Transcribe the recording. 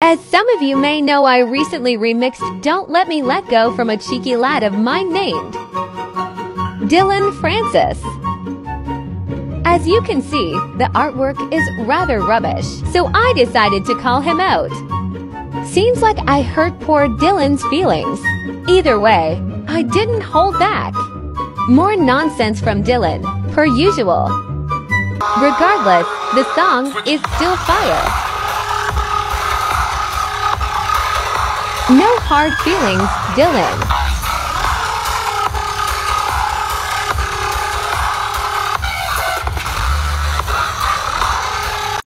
As some of you may know, I recently remixed Don't Let Me Let Go from a cheeky lad of mine named Dylan Francis. As you can see, the artwork is rather rubbish, so I decided to call him out. Seems like I hurt poor Dylan's feelings. Either way, I didn't hold back. More nonsense from Dylan, per usual. Regardless, the song is still fire. No hard feelings, Dylan.